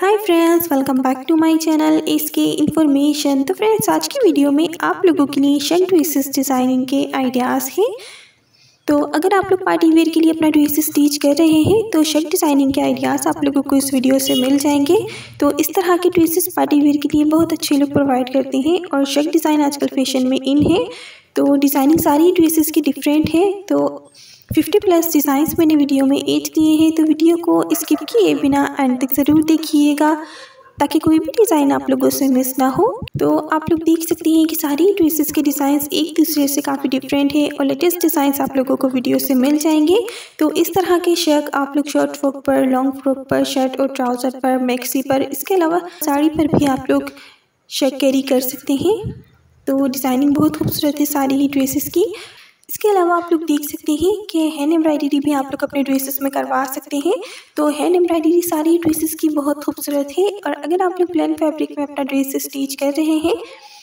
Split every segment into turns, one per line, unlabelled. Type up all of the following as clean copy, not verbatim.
Hi friends, welcome back to my channel इसके information. तो friends, आज की वीडियो में आप लोगों के लिए शर्ट ड्रेसेस डिज़ाइनिंग के आइडियाज़ हैं। तो अगर आप लोग पार्टी वेयर के लिए अपना ड्रेस स्टिच कर रहे हैं तो शर्ट डिज़ाइनिंग के आइडियाज़ आप लोगों को इस वीडियो से मिल जाएंगे। तो इस तरह के ड्रेसेस पार्टी वेयर के लिए बहुत अच्छे लोग प्रोवाइड करते हैं और शर्ट डिज़ाइन आजकल फैशन में इन है। तो डिज़ाइनिंग सारी ड्रेसेस की डिफरेंट है। तो 50+ डिज़ाइंस मैंने वीडियो में ऐड किए हैं, तो वीडियो को स्किप किए बिना एंड तक ज़रूर देखिएगा ताकि कोई भी डिज़ाइन आप लोगों से मिस ना हो। तो आप लोग देख सकते हैं कि सारी ड्रेसेस के डिज़ाइंस एक दूसरे से काफ़ी डिफरेंट है और लेटेस्ट डिज़ाइंस आप लोगों को वीडियो से मिल जाएंगे। तो इस तरह के शर्ट आप लोग शॉर्ट फ्रॉक पर, लॉन्ग फ्रॉक पर, शर्ट और ट्राउज़र पर, मैक्सी पर, इसके अलावा साड़ी पर भी आप लोग शर्ट कैरी कर सकते हैं। तो डिज़ाइनिंग बहुत खूबसूरत है सारी ही ड्रेसेस की। इसके अलावा आप लोग देख सकते हैं कि हैंड एम्ब्रॉयडरी भी आप लोग अपने ड्रेसेस में करवा सकते हैं। तो हैंड एम्ब्रॉयडरी सारी ड्रेसेस की बहुत खूबसूरत है और अगर आप लोग प्लेन फैब्रिक में अपना ड्रेस स्टिच कर रहे हैं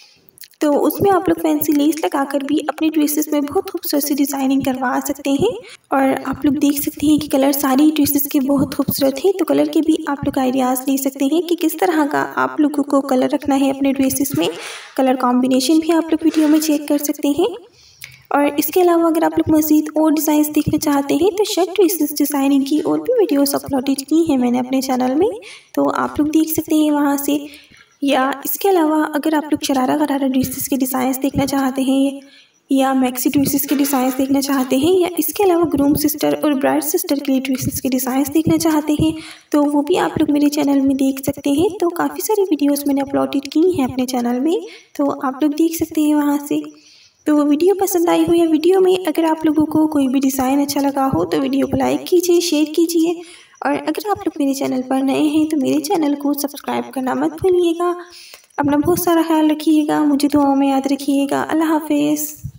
तो उसमें आप लोग फैंसी लेस लगाकर भी अपने ड्रेसेस में बहुत खूबसूरत सी डिज़ाइनिंग करवा सकते हैं। और आप लोग देख सकते हैं कि कलर सारी ड्रेसेस के बहुत खूबसूरत है। तो कलर के भी आप लोग आइडियाज़ ले सकते हैं कि किस तरह का आप लोगों को कलर रखना है अपने ड्रेसेस में। कलर कॉम्बिनेशन भी आप लोग वीडियो में चेक कर सकते हैं। और इसके अलावा अगर आप लोग मज़ीद और डिज़ाइंस देखना चाहते हैं तो शर्ट ड्रेसेस डिज़ाइनिंग की और भी वीडियोस अपलोडेड की हैं मैंने अपने चैनल में, तो आप लोग देख सकते हैं वहाँ से। या इसके अलावा अगर आप लोग शरारा गरारा ड्रेसेस के डिज़ाइंस देखना चाहते हैं या मैक्सी ड्रेसेस के डिज़ाइंस देखना चाहते हैं या इसके अलावा ग्रूम सिस्टर और ब्राइड सिस्टर के लिए ड्रेसेस के डिज़ाइंस देखना चाहते हैं तो वो भी आप लोग मेरे चैनल में देख सकते हैं। तो काफ़ी सारी वीडियोज़ मैंने अपलोडेड की हैं अपने चैनल में, तो आप लोग देख सकते हैं वहाँ से। तो वीडियो पसंद आई हो या वीडियो में अगर आप लोगों को कोई भी डिज़ाइन अच्छा लगा हो तो वीडियो को लाइक कीजिए, शेयर कीजिए। और अगर आप लोग मेरे चैनल पर नए हैं तो मेरे चैनल को सब्सक्राइब करना मत भूलिएगा। अपना बहुत सारा ख्याल रखिएगा, मुझे दुआओं में याद रखिएगा। अल्लाह हाफिज़।